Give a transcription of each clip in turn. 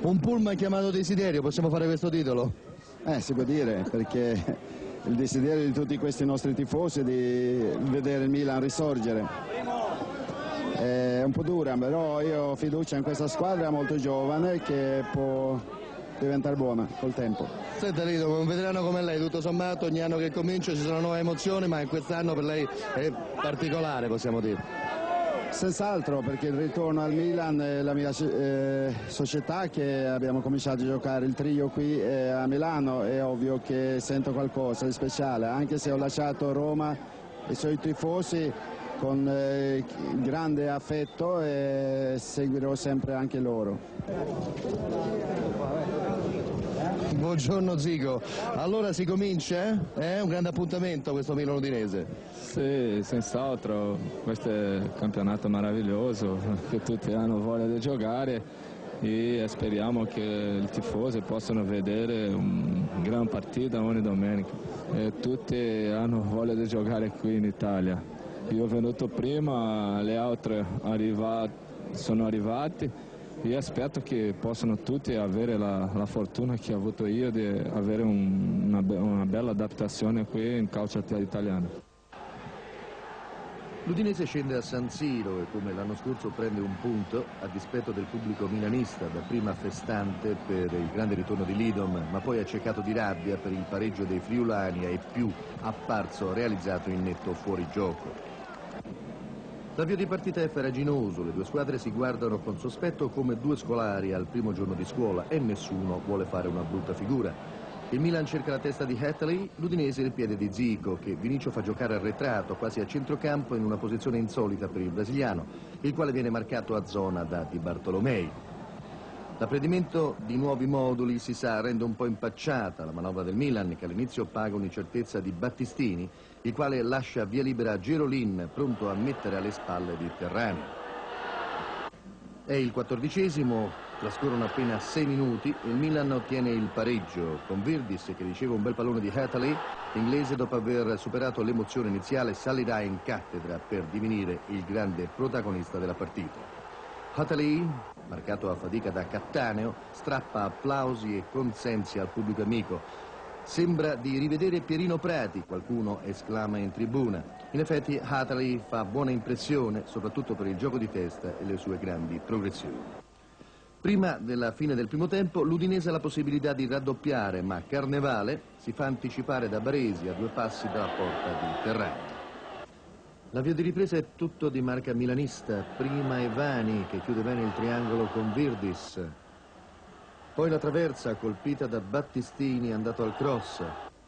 Un pullman chiamato Desiderio, possiamo fare questo titolo? Si può dire, perché il desiderio di tutti questi nostri tifosi è di vedere il Milan risorgere. È un po' dura, però io ho fiducia in questa squadra molto giovane che può diventare buona col tempo. Senta Lido, un veterano come lei, tutto sommato ogni anno che comincia ci sono nuove emozioni, ma in quest'anno per lei è particolare, possiamo dire. Senz'altro, perché il ritorno al Milan è la mia società, che abbiamo cominciato a giocare il trio qui a Milano, è ovvio che sento qualcosa di speciale, anche se ho lasciato Roma e i suoi tifosi con grande affetto e seguirò sempre anche loro. Buongiorno Zico, allora si comincia? È un grande appuntamento questo Milan Udinese? Sì, senz'altro, questo è un campionato meraviglioso che tutti hanno voglia di giocare e speriamo che i tifosi possano vedere una gran partita ogni domenica e tutti hanno voglia di giocare qui in Italia. Io ho venuto prima, le altre sono arrivati e aspetto che possano tutti avere la fortuna che ho avuto io di avere una bella adattazione qui in calcio italiano. L'Udinese scende a San Siro e come l'anno scorso prende un punto a dispetto del pubblico milanista, dapprima festante per il grande ritorno di Lidom, ma poi accecato di rabbia per il pareggio dei friulani e più apparso realizzato in netto fuorigioco. L'avvio di partita è farraginoso, le due squadre si guardano con sospetto come due scolari al primo giorno di scuola e nessuno vuole fare una brutta figura. Il Milan cerca la testa di Hatley, l'Udinese il piede di Zico, che Vinicio fa giocare arretrato, quasi a centrocampo in una posizione insolita per il brasiliano, il quale viene marcato a zona da Di Bartolomei. L'apprendimento di nuovi moduli, si sa, rende un po' impacciata la manovra del Milan, che all'inizio paga un'incertezza di Battistini, il quale lascia via libera a Gerolin, pronto a mettere alle spalle di Terraneo. È il 14°, trascorrono appena 6 minuti, il Milan ottiene il pareggio con Virdis che riceve un bel pallone di Hatley. L'inglese, dopo aver superato l'emozione iniziale, salirà in cattedra per divenire il grande protagonista della partita. Hatley, marcato a fatica da Cattaneo, strappa applausi e consensi al pubblico amico. Sembra di rivedere Pierino Prati, qualcuno esclama in tribuna. In effetti Hatley fa buona impressione, soprattutto per il gioco di testa e le sue grandi progressioni. Prima della fine del primo tempo l'Udinese ha la possibilità di raddoppiare, ma Carnevale si fa anticipare da Baresi a 2 passi dalla porta di Terraneo. L'avvio di ripresa è tutto di marca milanista, prima Evani che chiude bene il triangolo con Virdis. Poi la traversa colpita da Battistini andato al cross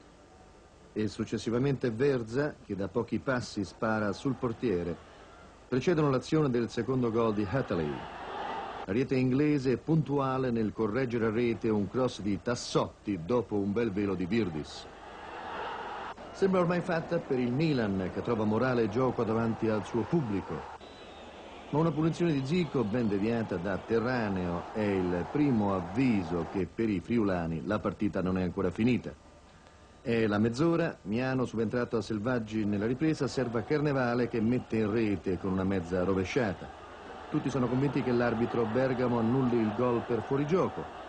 e successivamente Verza che da pochi passi spara sul portiere. Precedono l'azione del secondo gol di Hatley. La rete inglese è puntuale nel correggere a rete un cross di Tassotti dopo un bel velo di Virdis. Sembra ormai fatta per il Milan che trova morale e gioco davanti al suo pubblico. Ma una punizione di Zico ben deviata da Terraneo è il primo avviso che per i friulani la partita non è ancora finita. È la mezz'ora, Miano subentrato a Selvaggi nella ripresa serve a Carnevale che mette in rete con una mezza rovesciata. Tutti sono convinti che l'arbitro Bergamo annulli il gol per fuorigioco.